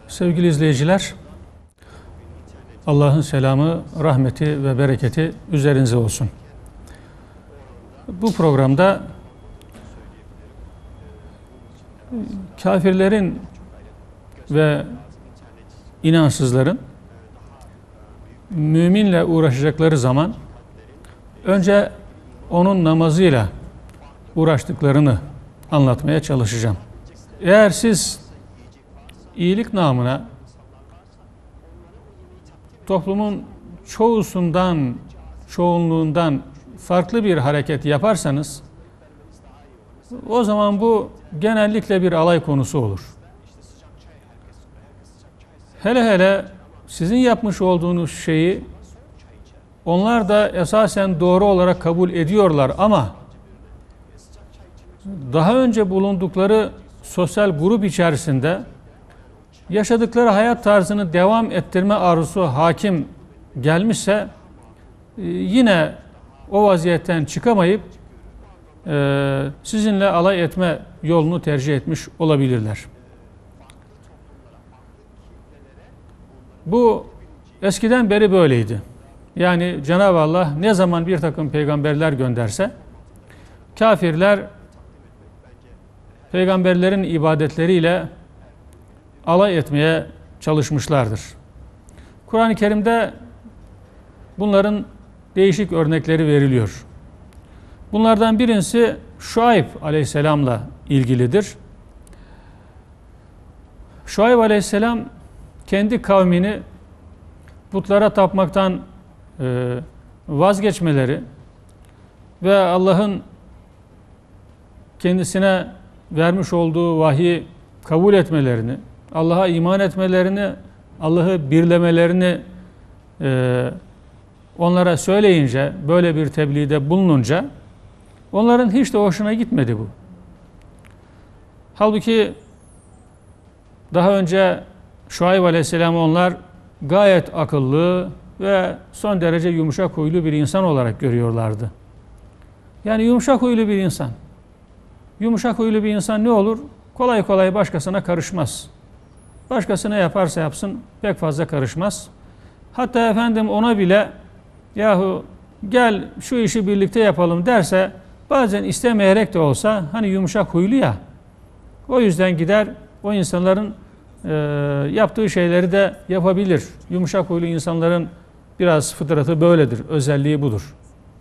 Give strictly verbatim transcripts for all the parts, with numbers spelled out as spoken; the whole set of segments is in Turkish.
Sevgili izleyiciler, Allah'ın selamı, rahmeti ve bereketi üzerinize olsun. Bu programda kafirlerin ve inansızların müminle uğraşacakları zaman önce onun namazıyla uğraştıklarını anlatmaya çalışacağım. Eğer siz iyilik namına toplumun çoğusundan, çoğunluğundan farklı bir hareket yaparsanız o zaman bu genellikle bir alay konusu olur. Hele hele sizin yapmış olduğunuz şeyi onlar da esasen doğru olarak kabul ediyorlar ama daha önce bulundukları sosyal grup içerisinde yaşadıkları hayat tarzını devam ettirme arzusu hakim gelmişse yine o vaziyetten çıkamayıp sizinle alay etme yolunu tercih etmiş olabilirler. Bu eskiden beri böyleydi. Yani Cenab-ı Allah ne zaman bir takım peygamberler gönderse kafirler peygamberlerin ibadetleriyle alay etmeye çalışmışlardır. Kur'an-ı Kerim'de bunların değişik örnekleri veriliyor. Bunlardan birincisi Şuayb aleyhisselamla ilgilidir. Şuayb aleyhisselam kendi kavmini putlara tapmaktan e, vazgeçmeleri ve Allah'ın kendisine vermiş olduğu vahyi kabul etmelerini, Allah'a iman etmelerini, Allah'ı birlemelerini e, onlara söyleyince, böyle bir tebliğde bulununca onların hiç de hoşuna gitmedi bu. Halbuki daha önce Şuayb Aleyhisselam'ı onlar gayet akıllı ve son derece yumuşak huylu bir insan olarak görüyorlardı. Yani yumuşak huylu bir insan. Yumuşak huylu bir insan ne olur? Kolay kolay başkasına karışmaz. Başkası ne yaparsa yapsın pek fazla karışmaz. Hatta efendim ona bile yahu gel şu işi birlikte yapalım derse bazen istemeyerek de olsa hani yumuşak huylu ya o yüzden gider o insanların e, yaptığı şeyleri de yapabilir. Yumuşak huylu insanların biraz fıtratı böyledir. Özelliği budur.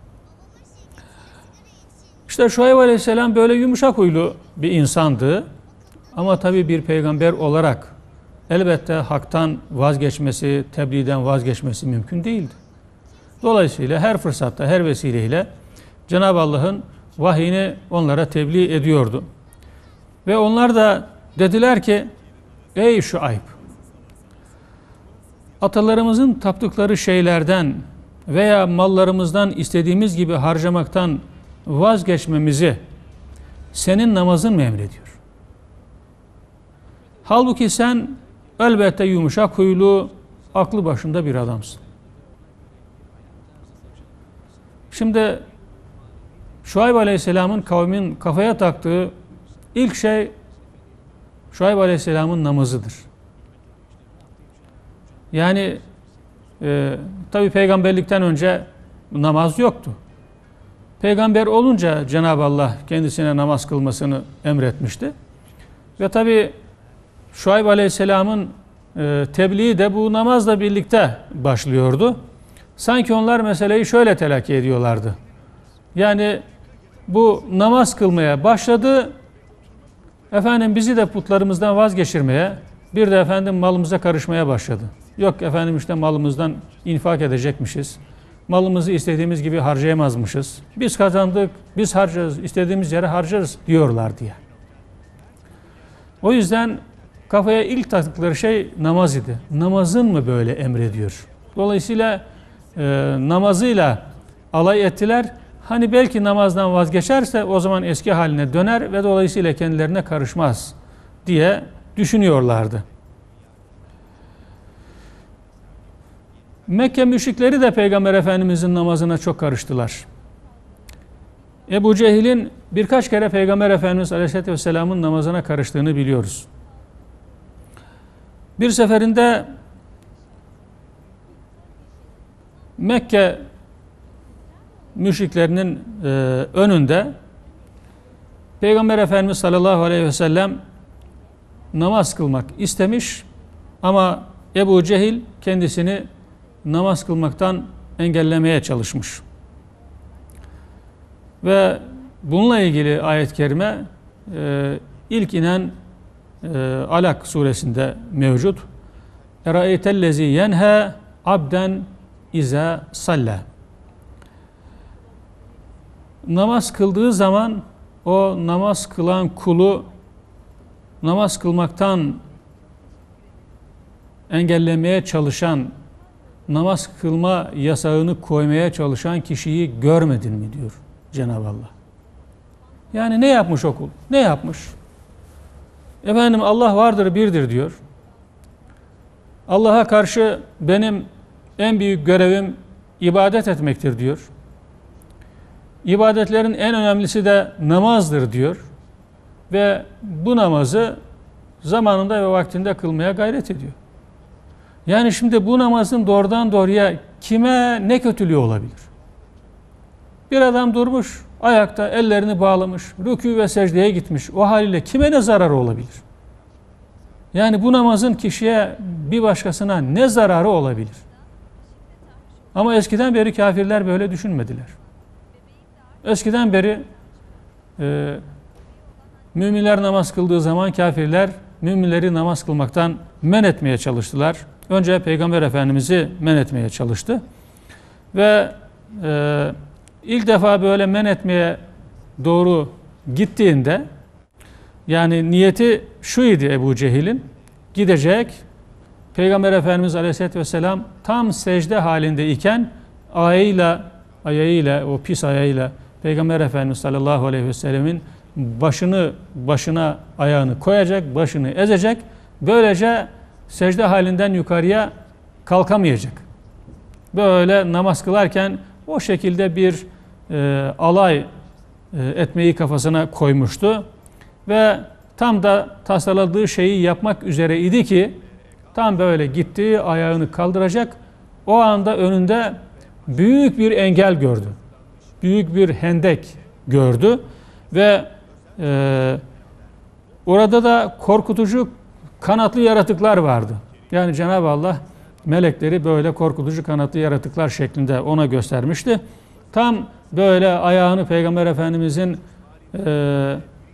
İşte Şuayb Aleyhisselam böyle yumuşak huylu bir insandı. Ama tabii bir peygamber olarak elbette haktan vazgeçmesi, tebliğden vazgeçmesi mümkün değildi. Dolayısıyla her fırsatta, her vesileyle Cenab-ı Allah'ın vahyini onlara tebliğ ediyordu. Ve onlar da dediler ki, ey Şuayb, atalarımızın taptıkları şeylerden veya mallarımızdan istediğimiz gibi harcamaktan vazgeçmemizi senin namazın mı emrediyor? Halbuki sen elbette yumuşak huylu, aklı başında bir adamsın. Şimdi Şuayb Aleyhisselam'ın kavmin kafaya taktığı ilk şey Şuayb Aleyhisselam'ın namazıdır. Yani e, tabi peygamberlikten önce namaz yoktu. Peygamber olunca Cenab-ı Allah kendisine namaz kılmasını emretmişti. Ve tabi Şuayb Aleyhisselam'ın e, tebliği de bu namazla birlikte başlıyordu. Sanki onlar meseleyi şöyle telakki ediyorlardı. Yani bu namaz kılmaya başladı, efendim bizi de putlarımızdan vazgeçirmeye, bir de efendim malımıza karışmaya başladı. Yok efendim işte malımızdan infak edecekmişiz. Malımızı istediğimiz gibi harcayamazmışız. Biz kazandık, biz harcarız, istediğimiz yere harcarız diyorlar diye. O yüzden kafaya ilk taktıkları şey namaz idi. Namazın mı böyle emrediyor? Dolayısıyla e, namazıyla alay ettiler. Hani belki namazdan vazgeçerse o zaman eski haline döner ve dolayısıyla kendilerine karışmaz diye düşünüyorlardı. Mekke müşrikleri de Peygamber Efendimizin namazına çok karıştılar. Ebu Cehil'in birkaç kere Peygamber Efendimiz Aleyhisselatü Vesselam'ın namazına karıştığını biliyoruz. Bir seferinde Mekke müşriklerinin e, önünde Peygamber Efendimiz sallallahu aleyhi ve sellem namaz kılmak istemiş ama Ebu Cehil kendisini namaz kılmaktan engellemeye çalışmış. Ve bununla ilgili ayet-i kerime e, ilk inen e, Alak suresinde mevcut. Eraeytellezi yenhe abden iza salla. Namaz kıldığı zaman o namaz kılan kulu namaz kılmaktan engellemeye çalışan, namaz kılma yasağını koymaya çalışan kişiyi görmedin mi diyor Cenab-ı Allah. Yani ne yapmış o kul? Ne yapmış? Efendim Allah vardır, birdir diyor. Allah'a karşı benim en büyük görevim ibadet etmektir diyor. İbadetlerin en önemlisi de namazdır diyor. Ve bu namazı zamanında ve vaktinde kılmaya gayret ediyor. Yani şimdi bu namazın doğrudan doğruya kime ne kötülüğü olabilir? Bir adam durmuş, ayakta ellerini bağlamış, rükû ve secdeye gitmiş. O haliyle kime ne zararı olabilir? Yani bu namazın kişiye bir başkasına ne zararı olabilir? Ama eskiden beri kafirler böyle düşünmediler. Eskiden beri e, müminler namaz kıldığı zaman kafirler müminleri namaz kılmaktan men etmeye çalıştılar. Önce Peygamber Efendimiz'i men etmeye çalıştı. Ve e, ilk defa böyle men etmeye doğru gittiğinde, yani niyeti şuydu Ebu Cehil'in, gidecek, Peygamber Efendimiz Aleyhisselatü Vesselam tam secde halinde iken ayağıyla, ayağıyla, o pis ayağıyla Peygamber Efendimiz Sallallahu Aleyhi ve Sellem'in başını, başına ayağını koyacak, başını ezecek. Böylece secde halinden yukarıya kalkamayacak. Böyle namaz kılarken o şekilde bir e, alay e, etmeyi kafasına koymuştu. Ve tam da tasarladığı şeyi yapmak üzere idi ki tam böyle gitti, ayağını kaldıracak. O anda önünde büyük bir engel gördü. Büyük bir hendek gördü ve e, orada da korkutucu kanatlı yaratıklar vardı. Yani Cenab-ı Allah melekleri böyle korkutucu kanatlı yaratıklar şeklinde ona göstermişti. Tam böyle ayağını Peygamber Efendimizin e,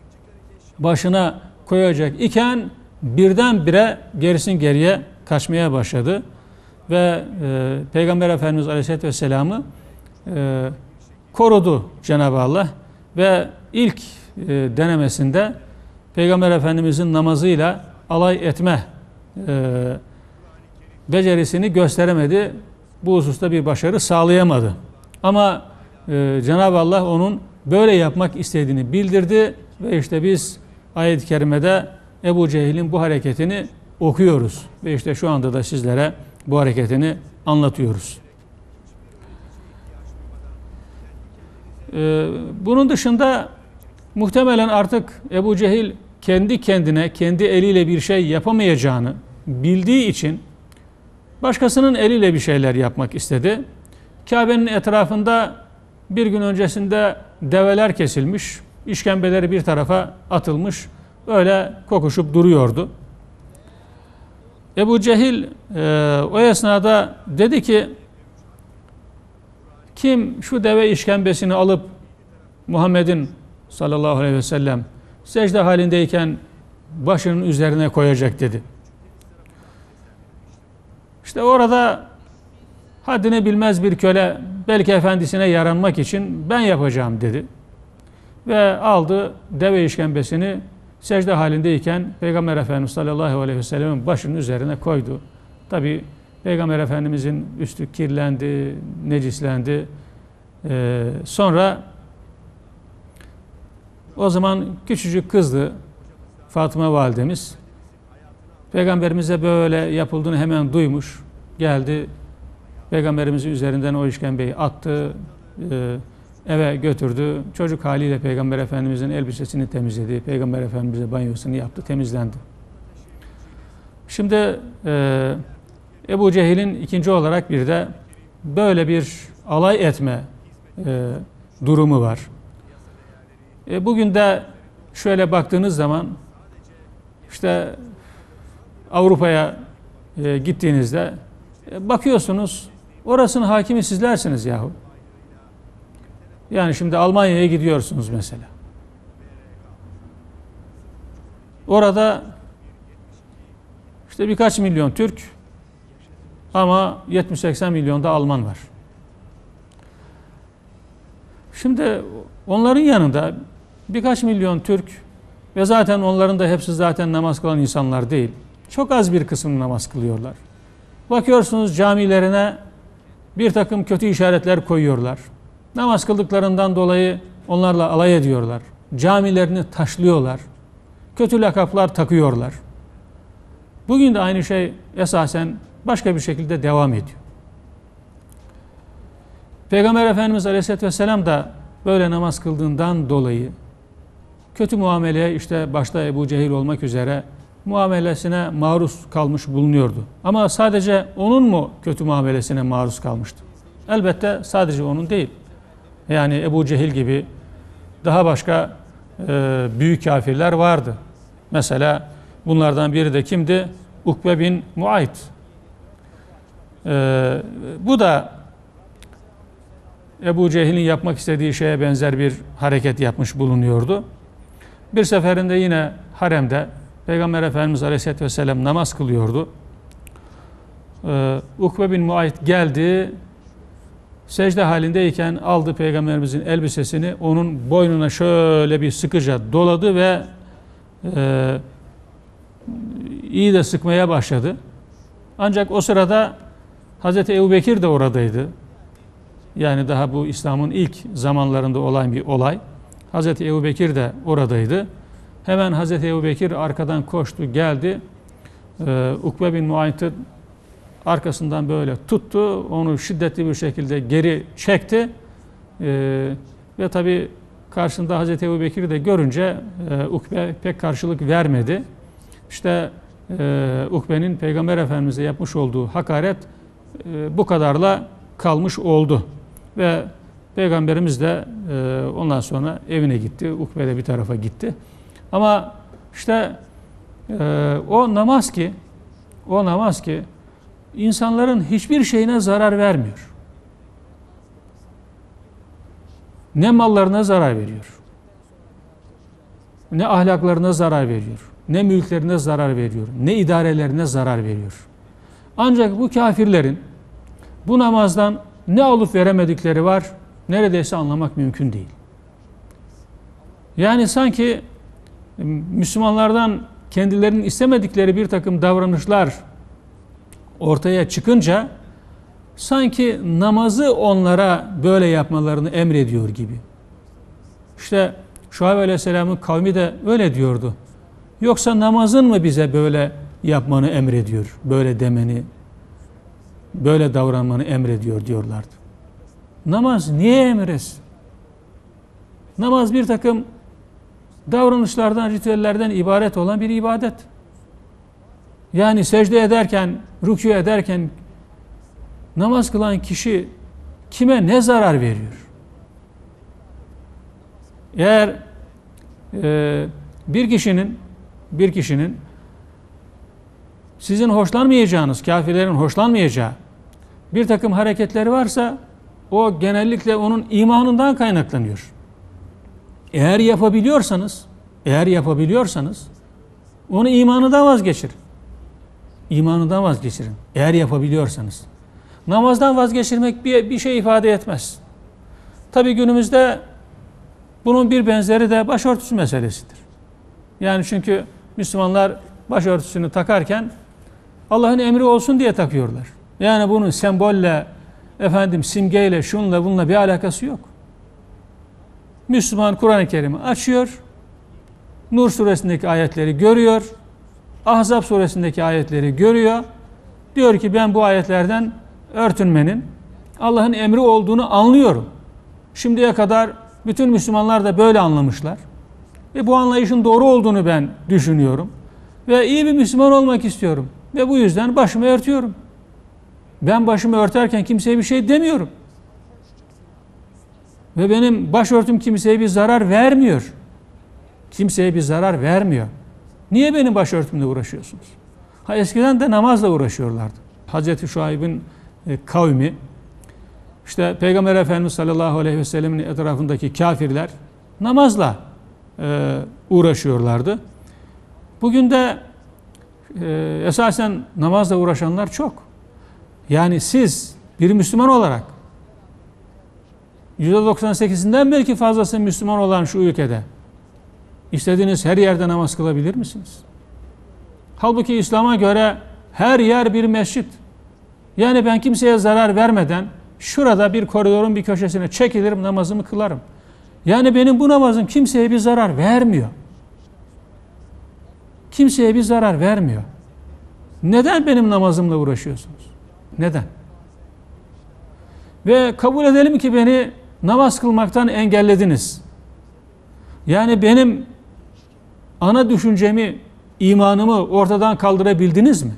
başına koyacak iken birdenbire gerisin geriye kaçmaya başladı. Ve e, Peygamber Efendimiz Aleyhisselatü Vesselam'ı e, korudu Cenab-ı Allah. Ve ilk e, denemesinde Peygamber Efendimizin namazıyla alay etme e, becerisini gösteremedi. Bu hususta bir başarı sağlayamadı. Ama e, Cenab-ı Allah onun böyle yapmak istediğini bildirdi ve işte biz ayet-i kerimede Ebu Cehil'in bu hareketini okuyoruz. Ve işte şu anda da sizlere bu hareketini anlatıyoruz. Ee, bunun dışında muhtemelen artık Ebu Cehil kendi kendine, kendi eliyle bir şey yapamayacağını bildiği için başkasının eliyle bir şeyler yapmak istedi. Kabe'nin etrafında bir gün öncesinde develer kesilmiş, işkembeleri bir tarafa atılmış, öyle kokuşup duruyordu. Ebu Cehil e, o esnada dedi ki, kim şu deve işkembesini alıp Muhammed'in sallallahu aleyhi ve sellem secde halindeyken başının üzerine koyacak dedi. İşte orada haddini bilmez bir köle belki efendisine yaranmak için ben yapacağım dedi. Ve aldı deve işkembesini secde halindeyken Peygamber Efendimiz sallallahu aleyhi ve sellem'in başının üzerine koydu. Tabi Peygamber Efendimizin üstü kirlendi, necislendi. Ee, sonra o zaman küçücük kızdı Fatıma validemiz. Peygamberimize böyle yapıldığını hemen duymuş. Geldi, Peygamberimizin üzerinden o işkembeyi attı, e, eve götürdü. Çocuk haliyle Peygamber Efendimizin elbisesini temizledi. Peygamber Efendimiz'e banyosunu yaptı, temizlendi. Şimdi e, Ebu Cehil'in ikinci olarak bir de böyle bir alay etme e, durumu var. E, bugün de şöyle baktığınız zaman işte Avrupa'ya e, gittiğinizde e, bakıyorsunuz orasının hakimi sizlersiniz yahu. Yani şimdi Almanya'ya gidiyorsunuz mesela. Orada işte birkaç milyon Türk ama yetmiş seksen milyonda Alman var. Şimdi onların yanında birkaç milyon Türk ve zaten onların da hepsi zaten namaz kılan insanlar değil. Çok az bir kısmı namaz kılıyorlar. Bakıyorsunuz camilerine bir takım kötü işaretler koyuyorlar. Namaz kıldıklarından dolayı onlarla alay ediyorlar. Camilerini taşlıyorlar. Kötü lakaplar takıyorlar. Bugün de aynı şey esasen başka bir şekilde devam ediyor. Peygamber Efendimiz Aleyhisselatü Vesselam da böyle namaz kıldığından dolayı kötü muameleye işte başta Ebu Cehil olmak üzere muamelesine maruz kalmış bulunuyordu. Ama sadece onun mu kötü muamelesine maruz kalmıştı? Elbette sadece onun değil. Yani Ebu Cehil gibi daha başka e, büyük kafirler vardı. Mesela bunlardan biri de kimdi? Ukbe bin Muayt. E, bu da Ebu Cehil'in yapmak istediği şeye benzer bir hareket yapmış bulunuyordu. Bir seferinde yine haremde Peygamber Efendimiz Aleyhisselatü Vesselam namaz kılıyordu. Ee, Ukbe bin Muayt geldi, secde halindeyken aldı Peygamberimizin elbisesini, onun boynuna şöyle bir sıkıca doladı ve e, iyi de sıkmaya başladı. Ancak o sırada Hazreti Ebubekir de oradaydı. Yani daha bu İslam'ın ilk zamanlarında olan bir olay. Hazreti Ebubekir de oradaydı. Hemen Hazreti Ebubekir arkadan koştu, geldi. Ee, Ukbe bin Muayt'ı arkasından böyle tuttu. Onu şiddetli bir şekilde geri çekti. Ee, ve tabi karşısında Hazreti Ebubekir'i de görünce e, Ukbe pek karşılık vermedi. İşte e, Ukbe'nin Peygamber Efendimiz'e yapmış olduğu hakaret e, bu kadarla kalmış oldu. Ve Peygamberimiz de e, ondan sonra evine gitti. Ukbe de bir tarafa gitti. Ama işte e, o namaz ki o namaz ki insanların hiçbir şeyine zarar vermiyor. Ne mallarına zarar veriyor, ne ahlaklarına zarar veriyor, ne mülklerine zarar veriyor, ne idarelerine zarar veriyor. Ancak bu kafirlerin bu namazdan ne alıp veremedikleri var, neredeyse anlamak mümkün değil. Yani sanki Müslümanlardan kendilerinin istemedikleri bir takım davranışlar ortaya çıkınca sanki namazı onlara böyle yapmalarını emrediyor gibi. İşte Şuayb Aleyhisselam'ın kavmi de öyle diyordu. Yoksa namazın mı bize böyle yapmanı emrediyor, böyle demeni, böyle davranmanı emrediyor diyorlardı. Namaz niye emretsin? Namaz bir takım davranışlardan, ritüellerden ibaret olan bir ibadet. Yani secde ederken, rükû ederken namaz kılan kişi kime ne zarar veriyor? Eğer e, bir kişinin bir kişinin sizin hoşlanmayacağınız, kafirlerin hoşlanmayacağı bir takım hareketleri varsa o genellikle onun imanından kaynaklanıyor. Eğer yapabiliyorsanız, eğer yapabiliyorsanız onu imanından vazgeçirin. İmanından vazgeçirin. Eğer yapabiliyorsanız. Namazdan vazgeçirmek bir, bir şey ifade etmez. Tabii günümüzde bunun bir benzeri de başörtüsü meselesidir. Yani çünkü Müslümanlar başörtüsünü takarken Allah'ın emri olsun diye takıyorlar. Yani bunun sembolle, efendim simgeyle, şunla bununla bir alakası yok. Müslüman Kur'an-ı Kerim'i açıyor, Nur suresindeki ayetleri görüyor, Ahzab suresindeki ayetleri görüyor. Diyor ki ben bu ayetlerden örtünmenin Allah'ın emri olduğunu anlıyorum. Şimdiye kadar bütün Müslümanlar da böyle anlamışlar. Ve bu anlayışın doğru olduğunu ben düşünüyorum. Ve iyi bir Müslüman olmak istiyorum. Ve bu yüzden başımı örtüyorum. Ben başımı örterken kimseye bir şey demiyorum. Ve benim başörtüm kimseye bir zarar vermiyor. Kimseye bir zarar vermiyor. Niye benim başörtümle uğraşıyorsunuz? Ha, eskiden de namazla uğraşıyorlardı. Hazreti Şuayb'in e, kavmi, işte Peygamber Efendimiz sallallahu aleyhi ve sellemin etrafındaki kafirler namazla e, uğraşıyorlardı. Bugün de e, esasen namazla uğraşanlar çok. Yani siz bir Müslüman olarak yüzde doksan sekizinden belki fazlası Müslüman olan şu ülkede istediğiniz her yerde namaz kılabilir misiniz? Halbuki İslam'a göre her yer bir mescit. Yani ben kimseye zarar vermeden şurada bir koridorun bir köşesine çekilirim, namazımı kılarım. Yani benim bu namazım kimseye bir zarar vermiyor. Kimseye bir zarar vermiyor. Neden benim namazımla uğraşıyorsunuz? Neden? Ve kabul edelim ki beni namaz kılmaktan engellediniz. Yani benim ana düşüncemi, imanımı ortadan kaldırabildiniz mi?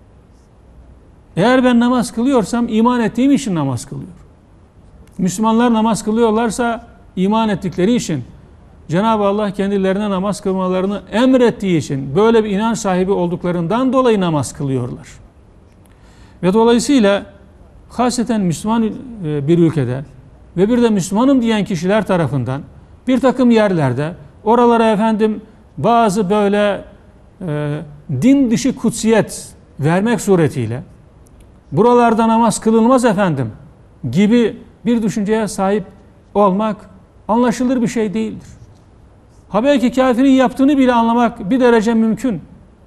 Eğer ben namaz kılıyorsam iman ettiğim için namaz kılıyorum. Müslümanlar namaz kılıyorlarsa iman ettikleri için, Cenab-ı Allah kendilerine namaz kılmalarını emrettiği için, böyle bir inanç sahibi olduklarından dolayı namaz kılıyorlar. Ve dolayısıyla hasreten Müslüman bir ülkede ve bir de Müslümanım diyen kişiler tarafından bir takım yerlerde oralara efendim bazı böyle e, din dışı kutsiyet vermek suretiyle buralarda namaz kılınmaz efendim gibi bir düşünceye sahip olmak anlaşılır bir şey değildir. Ha belki kafirin yaptığını bile anlamak bir derece mümkün.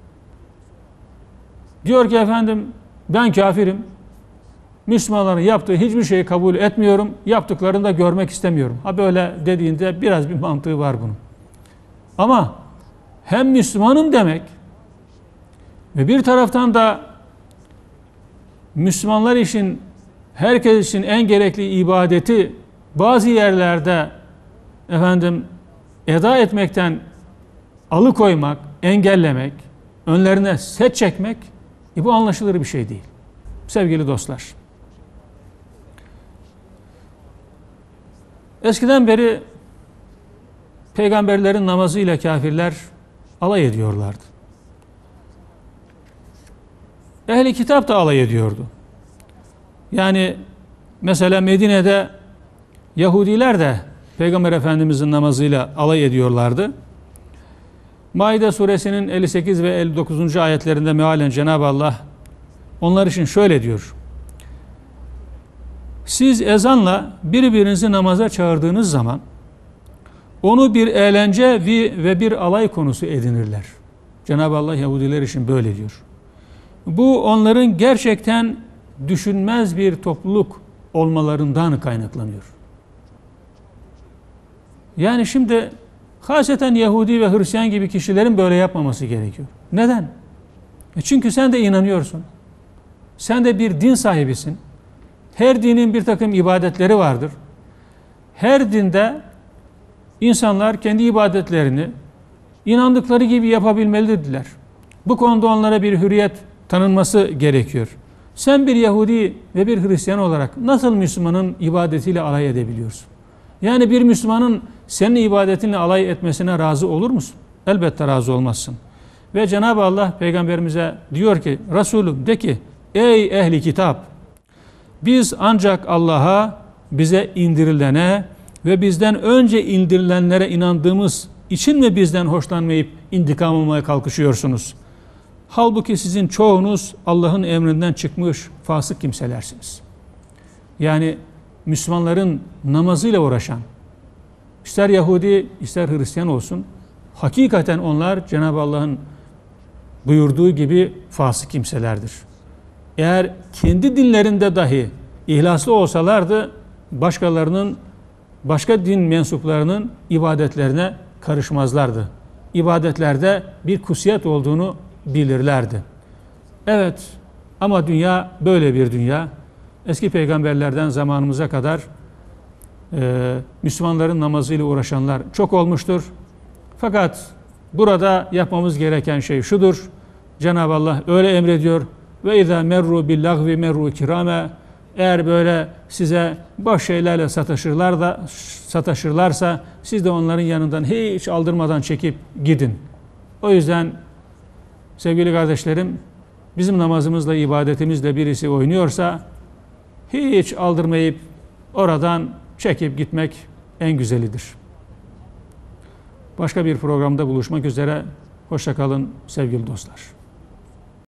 Diyor ki efendim ben kafirim. Müslümanların yaptığı hiçbir şeyi kabul etmiyorum. Yaptıklarını da görmek istemiyorum. Ha böyle dediğinde biraz bir mantığı var bunun. Ama hem Müslümanım demek ve bir taraftan da Müslümanlar için, herkes için en gerekli ibadeti bazı yerlerde efendim eda etmekten alıkoymak, engellemek, önlerine set çekmek e bu anlaşılır bir şey değil. Sevgili dostlar, eskiden beri peygamberlerin namazıyla kafirler alay ediyorlardı. Ehli kitap da alay ediyordu. Yani mesela Medine'de Yahudiler de Peygamber Efendimizin namazıyla alay ediyorlardı. Maide suresinin elli sekiz ve elli dokuzuncu ayetlerinde mealen Cenab-ı Allah onlar için şöyle diyor. Siz ezanla birbirinizi namaza çağırdığınız zaman onu bir eğlence ve bir alay konusu edinirler. Cenab-ı Allah Yahudiler için böyle diyor. Bu onların gerçekten düşünmez bir topluluk olmalarından kaynaklanıyor. Yani şimdi haseten Yahudi ve Hristiyan gibi kişilerin böyle yapmaması gerekiyor. Neden? E çünkü sen de inanıyorsun. Sen de bir din sahibisin. Her dinin bir takım ibadetleri vardır. Her dinde insanlar kendi ibadetlerini inandıkları gibi yapabilmelidirler. Bu konuda onlara bir hürriyet tanınması gerekiyor. Sen bir Yahudi ve bir Hristiyan olarak nasıl Müslümanın ibadetiyle alay edebiliyorsun? Yani bir Müslümanın senin ibadetinle alay etmesine razı olur musun? Elbette razı olmazsın. Ve Cenab-ı Allah Peygamberimize diyor ki, Resulüm de ki, ey ehli kitap, biz ancak Allah'a, bize indirilene ve bizden önce indirilenlere inandığımız için mi bizden hoşlanmayıp intikam almaya kalkışıyorsunuz? Halbuki sizin çoğunuz Allah'ın emrinden çıkmış fasık kimselersiniz. Yani Müslümanların namazıyla uğraşan, ister Yahudi ister Hristiyan olsun, hakikaten onlar Cenab-ı Allah'ın buyurduğu gibi fasık kimselerdir. Eğer kendi dinlerinde dahi ihlaslı olsalardı, başkalarının, başka din mensuplarının ibadetlerine karışmazlardı. İbadetlerde bir kusiyet olduğunu bilirlerdi. Evet, ama dünya böyle bir dünya. Eski peygamberlerden zamanımıza kadar e, Müslümanların namazıyla uğraşanlar çok olmuştur. Fakat burada yapmamız gereken şey şudur. Cenab-ı Allah öyle emrediyor. Ve izâ merru billagvi merru kirame. Eğer böyle size boş şeylerle sataşırlar da sataşırlarsa siz de onların yanından hiç aldırmadan çekip gidin. O yüzden sevgili kardeşlerim, bizim namazımızla, ibadetimizle birisi oynuyorsa hiç aldırmayıp oradan çekip gitmek en güzelidir. Başka bir programda buluşmak üzere. Hoşça kalın sevgili dostlar.